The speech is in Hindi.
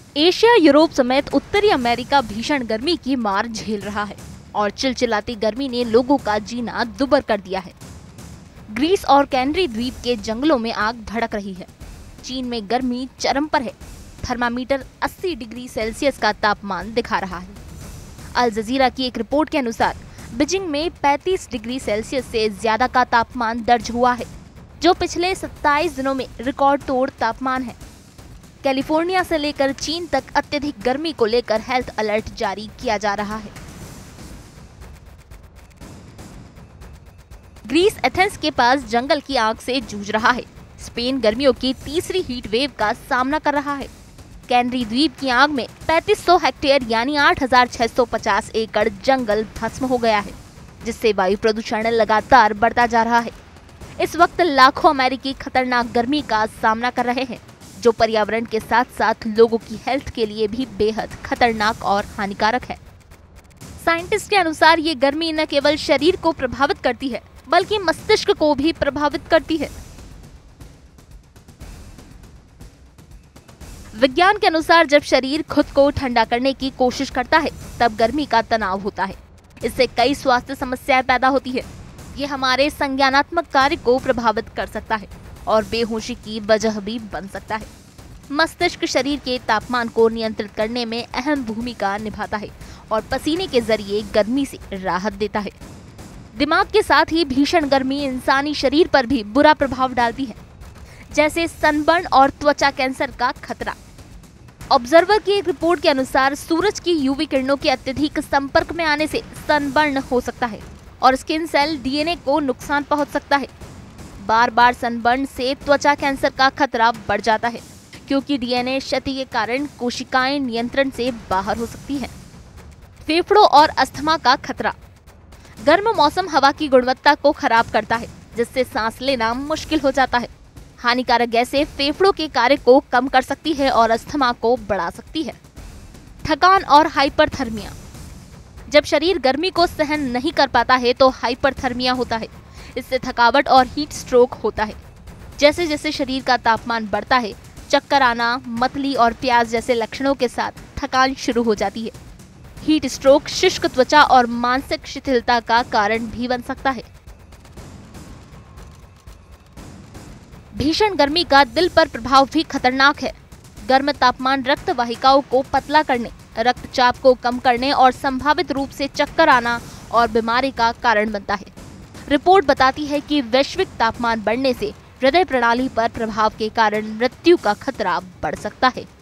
एशिया, यूरोप समेत उत्तरी अमेरिका भीषण गर्मी की मार झेल रहा है और चिलचिलाती गर्मी ने लोगों का जीना दुभर कर दिया है। ग्रीस और कैनरी द्वीप के जंगलों में आग भड़क रही है। चीन में गर्मी चरम पर है। थर्मामीटर 80 डिग्री सेल्सियस का तापमान दिखा रहा है। अल जजीरा की एक रिपोर्ट के अनुसार बीजिंग में 35 डिग्री सेल्सियस से ज्यादा का तापमान दर्ज हुआ है, जो पिछले 27 दिनों में रिकॉर्ड तोड़ तापमान है। कैलिफोर्निया से लेकर चीन तक अत्यधिक गर्मी को लेकर हेल्थ अलर्ट जारी किया जा रहा है। ग्रीस एथेंस के पास जंगल की आग से जूझ रहा है। स्पेन गर्मियों की तीसरी हीट वेव का सामना कर रहा है। कैनरी द्वीप की आग में 3500 हेक्टेयर यानी 8650 एकड़ जंगल भस्म हो गया है, जिससे वायु प्रदूषण लगातार बढ़ता जा रहा है। इस वक्त लाखों अमेरिकी खतरनाक गर्मी का सामना कर रहे हैं, जो पर्यावरण के साथ साथ लोगों की हेल्थ के लिए भी बेहद खतरनाक और हानिकारक है। साइंटिस्ट के अनुसार ये गर्मी न केवल शरीर को प्रभावित करती है, बल्कि मस्तिष्क को भी प्रभावित करती है। विज्ञान के अनुसार जब शरीर खुद को ठंडा करने की कोशिश करता है, तब गर्मी का तनाव होता है। इससे कई स्वास्थ्य समस्याएं पैदा होती है। ये हमारे संज्ञानात्मक कार्य को प्रभावित कर सकता है और बेहोशी की वजह भी बन सकता है। मस्तिष्क शरीर के तापमान को नियंत्रित करने में अहम भूमिका निभाता है और पसीने के जरिए गर्मी से राहत देता है। दिमाग के साथ ही भीषण गर्मी इंसानी शरीर पर भी बुरा प्रभाव डालती है, जैसे सनबर्न और त्वचा कैंसर का खतरा। ऑब्जर्वर की एक रिपोर्ट के अनुसार सूरज की यूवी किरणों के अत्यधिक संपर्क में आने से सनबर्न हो सकता है और स्किन सेल डीएनए को नुकसान पहुंच सकता है। बार बार सनबर्न से त्वचा कैंसर का खतरा बढ़ जाता है, क्योंकि डीएनए क्षति के कारण कोशिकाएं नियंत्रण से बाहर हो सकती हैं। फेफड़ों और अस्थमा का खतरा। गर्म मौसम हवा की गुणवत्ता को खराब करता है, जिससे सांस लेना मुश्किल हो जाता है। हानिकारक गैसें फेफड़ों के कार्य को कम कर सकती है और अस्थमा को बढ़ा सकती है। थकान और हाइपरथर्मिया। जब शरीर गर्मी को सहन नहीं कर पाता है तो हाइपरथर्मिया होता है। इससे थकावट और हीट स्ट्रोक होता है। जैसे जैसे शरीर का तापमान बढ़ता है, चक्कर आना, मतली और प्यास जैसे लक्षणों के साथ थकान शुरू हो जाती है। हीट स्ट्रोक शुष्क त्वचा और मानसिक शिथिलता का कारण भी बन सकता है। भीषण गर्मी का दिल पर प्रभाव भी खतरनाक है। गर्म तापमान रक्त वाहिकाओं को पतला करने, रक्तचाप को कम करने और संभावित रूप से चक्कर आना और बीमारी का कारण बनता है। रिपोर्ट बताती है कि वैश्विक तापमान बढ़ने से हृदय प्रणाली पर प्रभाव के कारण मृत्यु का खतरा बढ़ सकता है।